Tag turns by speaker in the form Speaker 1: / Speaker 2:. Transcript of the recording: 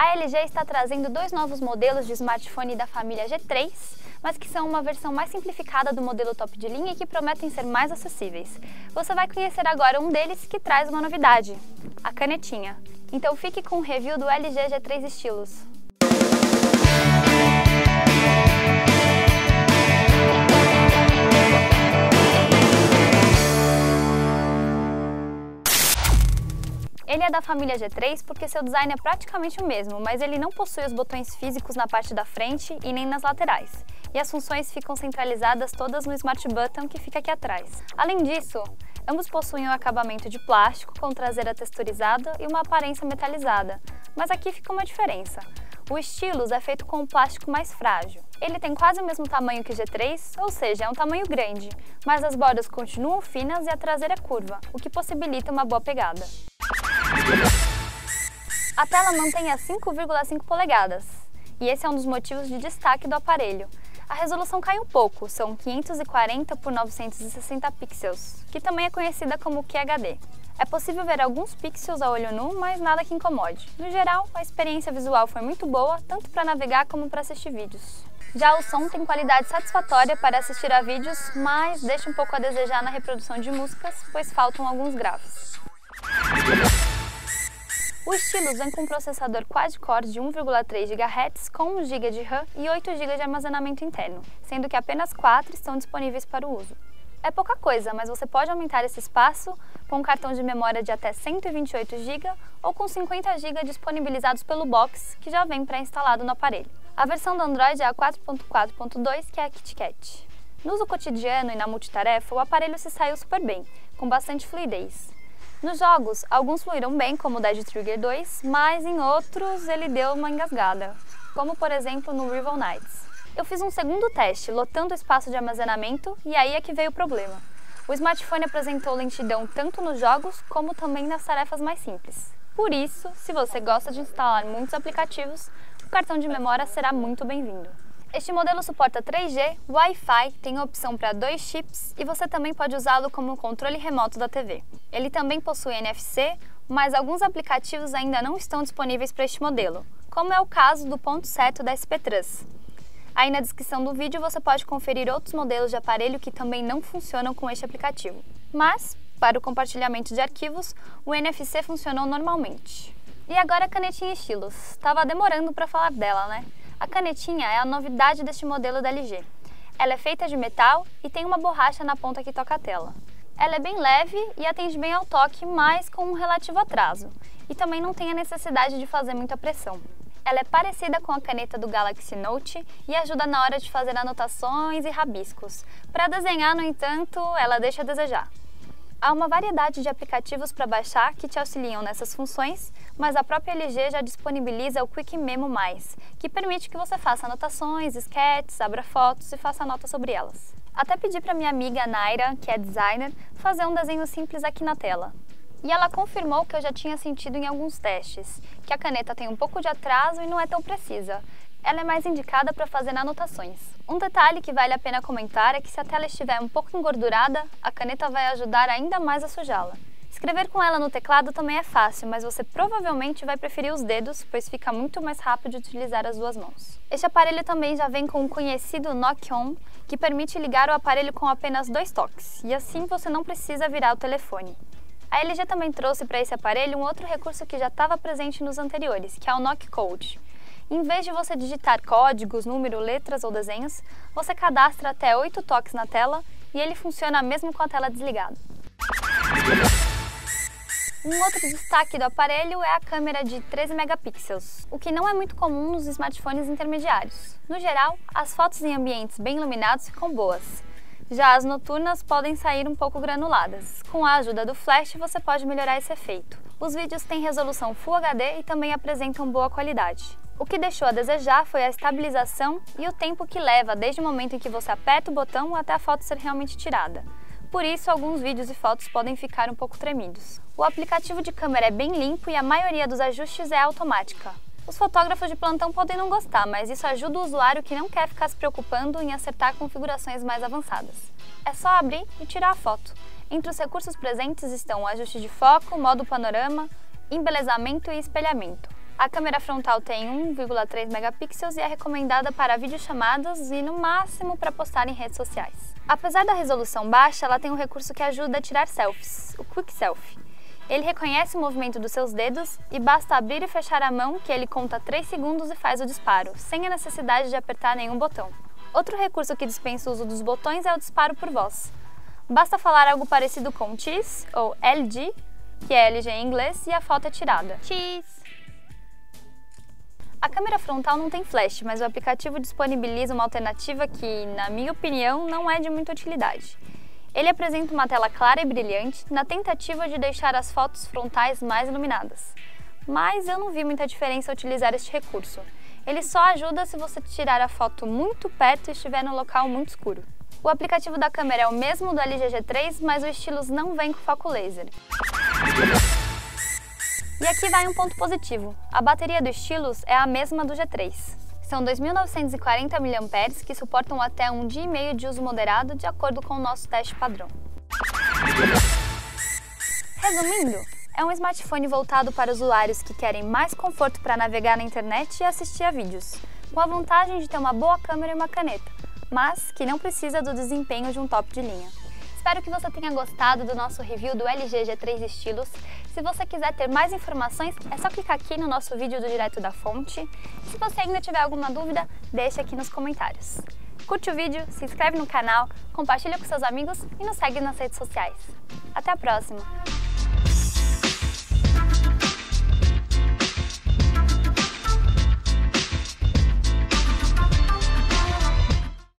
Speaker 1: A LG está trazendo dois novos modelos de smartphone da família G3, mas que são uma versão mais simplificada do modelo top de linha e que prometem ser mais acessíveis. Você vai conhecer agora um deles que traz uma novidade, a canetinha. Então fique com o review do LG G3 Stylus. Ele é da família G3 porque seu design é praticamente o mesmo, mas ele não possui os botões físicos na parte da frente e nem nas laterais. E as funções ficam centralizadas todas no Smart Button que fica aqui atrás. Além disso, ambos possuem um acabamento de plástico com traseira texturizada e uma aparência metalizada. Mas aqui fica uma diferença. O Stylus é feito com um plástico mais frágil. Ele tem quase o mesmo tamanho que o G3, ou seja, é um tamanho grande, mas as bordas continuam finas e a traseira é curva, o que possibilita uma boa pegada. A tela mantém as 5,5 polegadas, e esse é um dos motivos de destaque do aparelho. A resolução cai um pouco, são 540 por 960 pixels, que também é conhecida como QHD. É possível ver alguns pixels a olho nu, mas nada que incomode. No geral, a experiência visual foi muito boa, tanto para navegar como para assistir vídeos. Já o som tem qualidade satisfatória para assistir a vídeos, mas deixa um pouco a desejar na reprodução de músicas, pois faltam alguns graves. O Stylus vem com um processador quad-core de 1,3 GHz com 1 GB de RAM e 8 GB de armazenamento interno, sendo que apenas 4 estão disponíveis para o uso. É pouca coisa, mas você pode aumentar esse espaço com um cartão de memória de até 128 GB ou com 50 GB disponibilizados pelo box, que já vem pré-instalado no aparelho. A versão do Android é a 4.4.2, que é a KitKat. No uso cotidiano e na multitarefa, o aparelho se saiu super bem, com bastante fluidez. Nos jogos, alguns fluíram bem, como o Dead Trigger 2, mas em outros ele deu uma engasgada, como por exemplo no Rival Knights. Eu fiz um segundo teste, lotando o espaço de armazenamento, e aí é que veio o problema. O smartphone apresentou lentidão tanto nos jogos, como também nas tarefas mais simples. Por isso, se você gosta de instalar muitos aplicativos, o cartão de memória será muito bem-vindo. Este modelo suporta 3G, Wi-Fi, tem opção para 2 chips e você também pode usá-lo como controle remoto da TV. Ele também possui NFC, mas alguns aplicativos ainda não estão disponíveis para este modelo, como é o caso do ponto certo da SP Trans. Aí na descrição do vídeo você pode conferir outros modelos de aparelho que também não funcionam com este aplicativo. Mas, para o compartilhamento de arquivos, o NFC funcionou normalmente. E agora a canetinha Stylus. Estava demorando para falar dela, né? A canetinha é a novidade deste modelo da LG. Ela é feita de metal e tem uma borracha na ponta que toca a tela. Ela é bem leve e atende bem ao toque, mas com um relativo atraso. E também não tem a necessidade de fazer muita pressão. Ela é parecida com a caneta do Galaxy Note e ajuda na hora de fazer anotações e rabiscos. Para desenhar, no entanto, ela deixa a desejar. Há uma variedade de aplicativos para baixar que te auxiliam nessas funções, mas a própria LG já disponibiliza o Quick Memo+, que permite que você faça anotações, sketches, abra fotos e faça notas sobre elas. Até pedi para minha amiga Naira, que é designer, fazer um desenho simples aqui na tela. E ela confirmou que eu já tinha sentido em alguns testes, que a caneta tem um pouco de atraso e não é tão precisa. Ela é mais indicada para fazer anotações. Um detalhe que vale a pena comentar é que se a tela estiver um pouco engordurada, a caneta vai ajudar ainda mais a sujá-la. Escrever com ela no teclado também é fácil, mas você provavelmente vai preferir os dedos, pois fica muito mais rápido de utilizar as duas mãos. Este aparelho também já vem com o conhecido Knock-On, que permite ligar o aparelho com apenas 2 toques, e assim você não precisa virar o telefone. A LG também trouxe para esse aparelho um outro recurso que já estava presente nos anteriores, que é o Knock Code. Em vez de você digitar códigos, número, letras ou desenhos, você cadastra até 8 toques na tela e ele funciona mesmo com a tela desligada. Um outro destaque do aparelho é a câmera de 13 megapixels, o que não é muito comum nos smartphones intermediários. No geral, as fotos em ambientes bem iluminados ficam boas. Já as noturnas podem sair um pouco granuladas. Com a ajuda do flash, você pode melhorar esse efeito. Os vídeos têm resolução Full HD e também apresentam boa qualidade. O que deixou a desejar foi a estabilização e o tempo que leva desde o momento em que você aperta o botão até a foto ser realmente tirada. Por isso, alguns vídeos e fotos podem ficar um pouco tremidos. O aplicativo de câmera é bem limpo e a maioria dos ajustes é automática. Os fotógrafos de plantão podem não gostar, mas isso ajuda o usuário que não quer ficar se preocupando em acertar configurações mais avançadas. É só abrir e tirar a foto. Entre os recursos presentes estão o ajuste de foco, modo panorama, embelezamento e espelhamento. A câmera frontal tem 1,3 megapixels e é recomendada para videochamadas e no máximo para postar em redes sociais. Apesar da resolução baixa, ela tem um recurso que ajuda a tirar selfies, o Quick Selfie. Ele reconhece o movimento dos seus dedos e basta abrir e fechar a mão que ele conta 3 segundos e faz o disparo, sem a necessidade de apertar nenhum botão. Outro recurso que dispensa o uso dos botões é o disparo por voz. Basta falar algo parecido com cheese ou LG, que é LG em inglês, e a foto é tirada. Cheese! A câmera frontal não tem flash, mas o aplicativo disponibiliza uma alternativa que, na minha opinião, não é de muita utilidade. Ele apresenta uma tela clara e brilhante na tentativa de deixar as fotos frontais mais iluminadas. Mas eu não vi muita diferença ao utilizar este recurso. Ele só ajuda se você tirar a foto muito perto e estiver num local muito escuro. O aplicativo da câmera é o mesmo do LG G3, mas o Stylus não vem com foco laser. E aqui vai um ponto positivo. A bateria do Stylus é a mesma do G3. São 2.940 mAh que suportam até 1 dia e meio de uso moderado, de acordo com o nosso teste padrão. Resumindo, é um smartphone voltado para usuários que querem mais conforto para navegar na internet e assistir a vídeos, com a vantagem de ter uma boa câmera e uma caneta, mas que não precisa do desempenho de um top de linha. Espero que você tenha gostado do nosso review do LG G3 Stylus. Se você quiser ter mais informações, é só clicar aqui no nosso vídeo do Direto da Fonte. Se você ainda tiver alguma dúvida, deixa aqui nos comentários. Curte o vídeo, se inscreve no canal, compartilha com seus amigos e nos segue nas redes sociais. Até a próxima!